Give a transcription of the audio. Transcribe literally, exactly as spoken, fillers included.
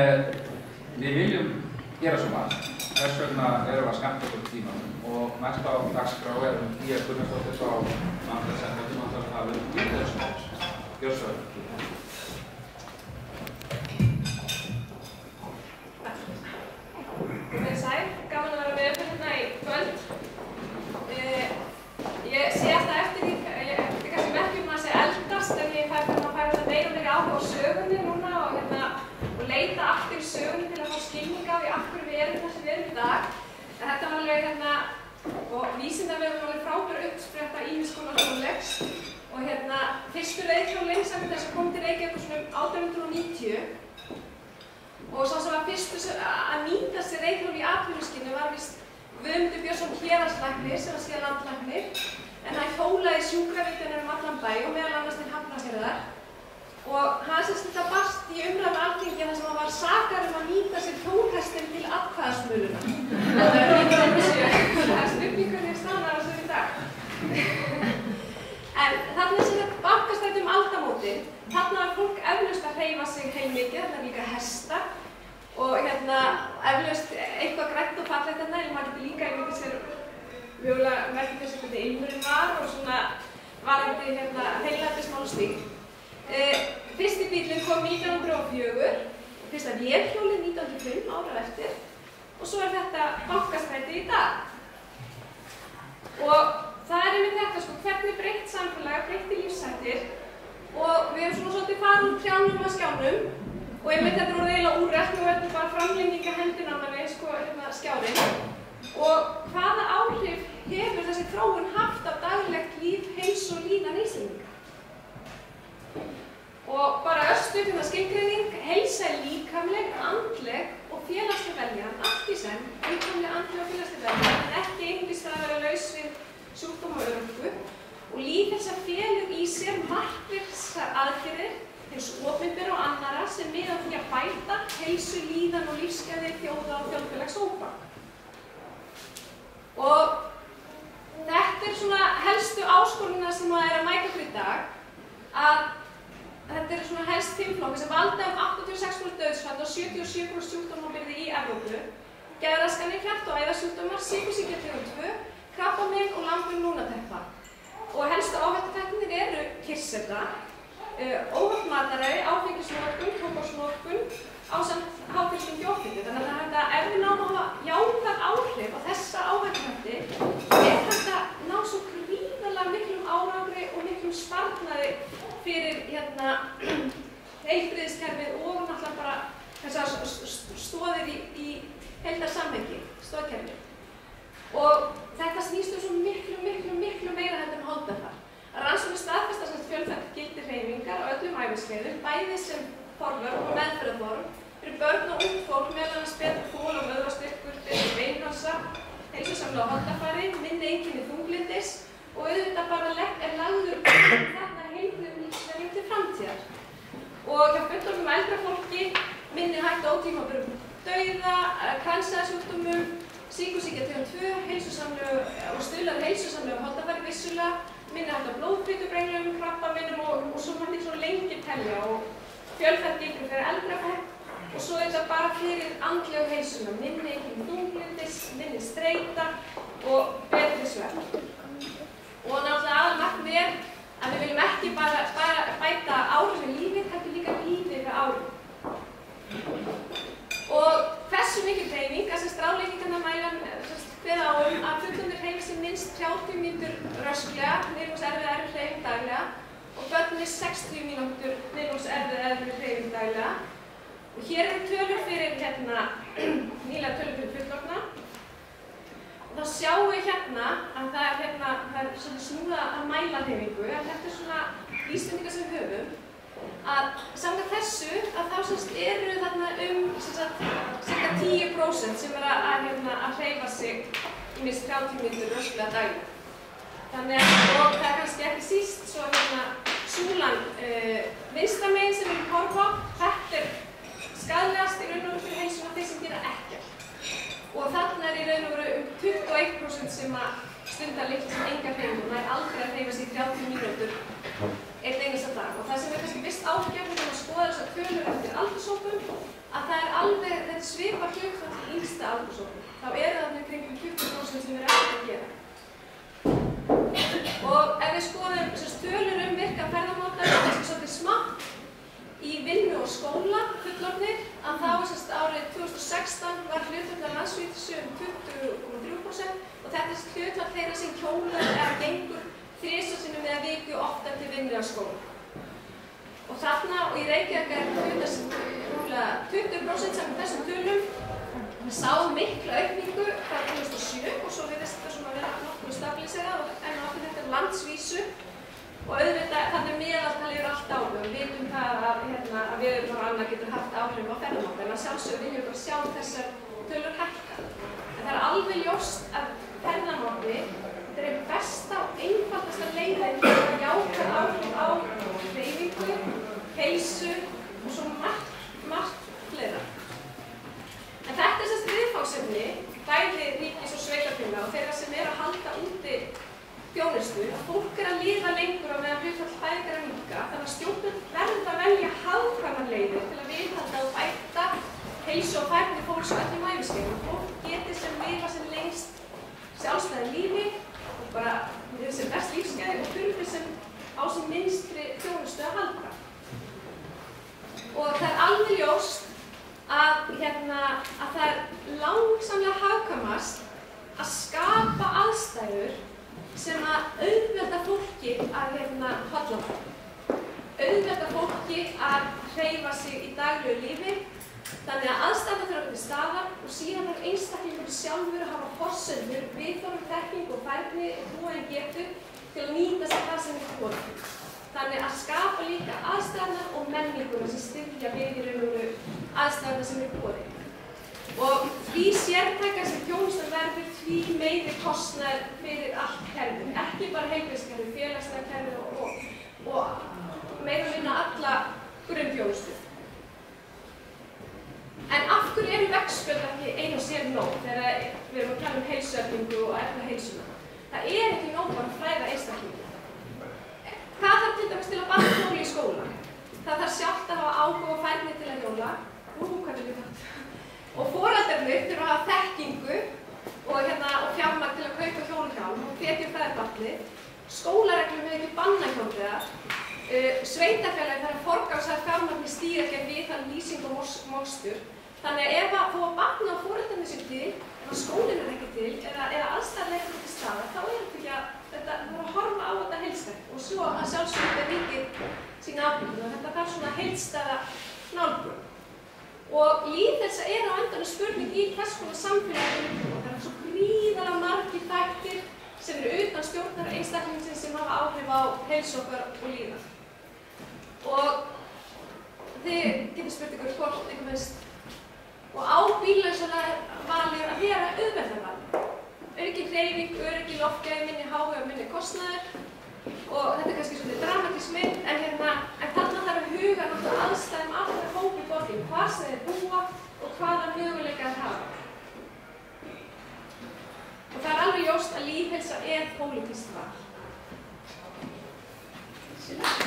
Við viljum gera svo margt, þess vegna erum við að skammta okkur tímanum og næst á dagskrá erum Gígja Gunnarsdóttir frá Mannréttindasambandinu að tala um lýðræðismál. Gjörðu svo vel. Komið sæl, gaman að vera með ykkur hérna í kvöld. Ég sé alltaf eftir því, ég er kannski merkjum að sé eldast en ég fær að færa þetta meira og meira áhuga á sögunni núna og, hérna, og leita aftur í sögunni til að fá skilning á því af hverju við erum það sem við erum í dag. En þetta var alveg hérna, og Vísindavefurinn var alveg frábær uppspretta ýmiss konar tónleiks og hérna, fyrstu reiðhjólinn samkvæmt þess að kom til Reykjavíkur svona um átján hundruð níutíu og sá sem var fyrstu að nýta sér reiðhjól í atvinnuskyni var víst Guðmundur Björnsson héraðslæknir sem var síðan landlæknir en hann hjólaði sjúkravíkjanir um allan bæ og meðal annars til Hafnarfjarðar og hann sem þetta barst í umræðu Alþingi þar sem hann var sakar um að nýta sér hjólhestinn til atkvæðasmöluna. Þetta er nítján hundruð níutíu. Það er spurningunni staðnar á þessu í dag. En þarna er sem þetta bankastræti um aldamótin. Þarna var fólk eflaust að hreyfa sig heilmikið, þarna er líka hestar og hérna eflaust eitthvað grænt og fallegt þarna en maður getur líka einhvern sér mjögulega merkið þess að þetta ilmurinn var og svona varandi hérna hreinlætismál og slíkt. Uh, fyrsti bílinn kom nítján hundruð og fjögur, fyrsta vélhjólið nítján hundruð og fimm ára eftir og svo er þetta bankastræti í dag. Og það er einmitt þetta sko, hvernig breytt samfélag, breytti lífshættir og við hefum svona svolítið farið úr trjánum og skjánum og einmitt þetta er orðið eiginlega úrelt og þetta er bara framlenging hendina á manni, sko, hérna skjárinn. Og hvaða áhrif hefur þessi þróun haft á daglegt líf, heilsu og líðan Íslendinga? Og bara örstuð hérna skilgreining, heilsa er líkamleg, andleg og félagsleg veljan, allt í senn, líkamleg, andleg og félagsleg veljan, en ekki einungis það að vera laus við sjúkdóma og örorku. Og lýðheilsa felur í sér markvissar aðgerðir hins opinbera og annarra sem miða að því að bæta heilsu, líðan og lífsgæði þjóða og þjóðfélagshópa. Og þetta er svona helstu áskorunina sem það er að mæta fyrir í dag, að þetta eru svona helst fimm flokkar sem valda um áttatíu og sex prósent dauðsfall og sjötíu og sjö prósent sjúkdómabyrði í Evrópu, geðraskanir, hjarta- og æðasjúkdómar, sykursýki tegund tvö, krabbamein og langvinn lungnateppa. Og helstu áhættuþættirnir eru kyrrseta, uh, óhollt mataræði, áfengisnotkun, tóbaksnotkun ásamt háþrýstingi og offitu. Þannig að þetta, ef við náum að hafa jákvæð áhrif á þessa áhættuþætti, er þetta ná svo gríðarlega miklum árangri og miklum sparnaði fyrir hérna heilbrigðiskerfið og náttúrulega bara þessar stoðir í, í heildarsamhengi, stoðkerfið. Og þetta snýst um svo miklu, miklu, miklu meira heldur en holdafar. Rannsóknir staðfesta sem fjölþætt gildi hreyfingar á öllum æviskeiðum, bæði sem forvörn og meðferðarform, fyrir börn og ungt fólk meðal annars betur þol og vöðvastyrkur, betur beinhalsa, heilsusamlega holdafari, minni einkenni þunglyndis og auðvitað bara er lagður þarna heilbrigðum lífsvenjum til framtíðar. Og hjá fullorðnum eldra fólki minni hægt á ótímabærum dauða, kransæðasjúkdómum, sykursýki tegund tvö, heilsusamlegu og stuðlar heilsusamlegu holdafari vissulega, minni hægt á blóðfitubrenglum, krabbameinum og, og svo mætti svo lengi telja og fjölþætt gildir fyrir eldra fólk og svo er þetta bara fyrir andlegu heilsuna, minni einkenni þunglyndis, minni streita og betri svefn. Og náttúrulega aðalmarkmið er að við viljum ekki bara, bara bæta árið við lífið, heldur líka lífið við árið. Og hversu mikil hreyfing, þess að stráleikingarnar mæla kveða á um að fullorðnir hreyfi sig minnst þrjátíu mínútur rösklega, niðurlóks erfið erfið hreyfing daglega og börnir sextíu mínútur niðurlóks erfið erfið hreyfing daglega. Og hér eru tölur fyrir hérna, nýlega tölur fyrir fullorðna. Og þá sjáum við hérna að það er, hérna, það er svona snúða að mæla hreyfingu, en þetta er svona vísbendingar sem við höfum, að samkvæmt þessu að þá semst eru þarna um cirka tíu prósent sem er að, að, hérna, að hreyfa sig í minnst þrjátíu mínútur rösklega daglega. Þannig að, og það er kannski ekki síst, svo hérna súlan uh, vinstra megin sem við erum horfa á, þetta er skaðlegast í raun og veru fyrir heilsuna þeir sem gera ekkert. Og þarna er í raun og veru um tuttugu og eitt prósent sem að stunda litla sem enga hreyfingu, það er aldrei að hreyfa sig í þrjátíu mínútur einn einasta dag. Og það sem er kannski vist ágefnir þegar að skoða þessar tölur eftir aldurshópum, að það er sextán var hlutfall af landsvísu um tuttugu komma þrjú prósent og þetta er hlutfall þeirra sem hjólar eða gengur þrisvar sinnum eða viku oftar til vinnu eða skóla. Og þarna og í Reykjavík er hlutfall rúmlega tuttugu prósent samkvæmt þessum tölum. Við sáum mikla aukningu frá tvö þúsund og sjö og svo virðist þetta svona vera nokkuð stabiliserað en átti þetta er landsvísu. Og auðvitað, þannig meðaltal yfir allt áhrif. Við vitum það að, hérna, að veðurfar og annað getur haft áhrif á ferðamáta en að sjálfsögðu viljum við bara sjá þessar tölur hækka. En það er alveg ljóst að ferðamáti þetta er einn besta og einfaldasta leiðin til að játa áhrif á hreyfingu, heilsu og svo margt, margt fleira. En þetta er þess viðfangsefni, bæði ríkis og sveitarfélaga og þeirra sem er að halda úti þjónustu, að fólk er að lifa lengur á meðan hlutfall fæðingar að minnka, þannig að stjórnvöld verða að velja hagkvæmar leiðir til að viðhalda og bæta heilsu og færni fólks á öllum æviskeiðum. Fólk geti sem lifa sem lengst sjálfstæðu lífi og bara sem best lífsgæði og þurfi sem á sem minnstri þjónustu að halda. Og það er alveg ljóst að, hérna, að það er langsamlega hagkvæmast að skapa aðstæður sem að auðvelda fólki að hérna holla á. Auðvelda fólki að hreyfa sig í daglegu lífi, þannig að aðstæðurnar þurfa að vera til staðar og síðan þarf einstaklingurinn sjálfur að hafa forsendur, viðhorf, þekkingu og færni og trúin getu til að nýta sér það sem er boðið. Þannig að skapa líka aðstæðurnar og menninguna sem styðja við í raun og veru aðstæðurnar sem er boðið. Og því sértækar sem þjónustan verður, því meiri kostnaður fyrir allt kerfið, ekki bara heilbrigðiskerfið, félagslega kerfið og, og, og meira að vinna alla grunnþjónustu. En af hverju eru veggspjöld ekki ein og sér nóg þegar við erum að tala um heilsueflingu og efla heilsuna? Það er ekki nóg bara að fræða einstaklinga. Hvað þarf til dæmis til að barn hjóli í skóla? Það þarf sjálft að hafa áhuga og færni til að hjóla. Ú, hvað er þetta? Og foreldrarnir þurfa að hafa þekkingu og, hérna, og fjármagn til að kaupa hjólhjálm og hvetja um fræðbarnið. Skólareglum hefur ekki bannað hjólreiðar. Uh, Sveitarfélagið þarf að forgangsraða fjármagni stýra gegn viðhald, lýsing og mokstur. Þannig að ef að þó að barnið og foreldrarnir sér til, ef að skólinn er ekki til eða, eða aðstæður er ekki til staðar, þá er þetta ekki að þetta þarf að horfa á þetta heildstætt og svo að sjálfsögðu ríkið sína afbyggingu. Þetta þarf svona heildstæða nálgun. Og lýðheilsa er á endanum spurning í hvers konar samfélagi og það er svo gríðarlega margir þættir sem eru utan stjórnar einstaklingsins sem hafa áhrif á heilsu okkar og líðan. Og þið getur spurt ykkur hvort ykkur finnst og á bíllausalega vali að vera auðveldarvali. Aukin hreyfing, öryggi loftgæði, minni hái og minni kostnaður. Og þetta er kannski svolítið dramatísk mynd, en, hérna, en þarna þarf að huga náttúrulega aðstæðum allra hópi í borginu, hvar sem þeir búa og hvaða möguleika þeir hafa. Og það er alveg ljóst að lýðheilsa er pólitískt val.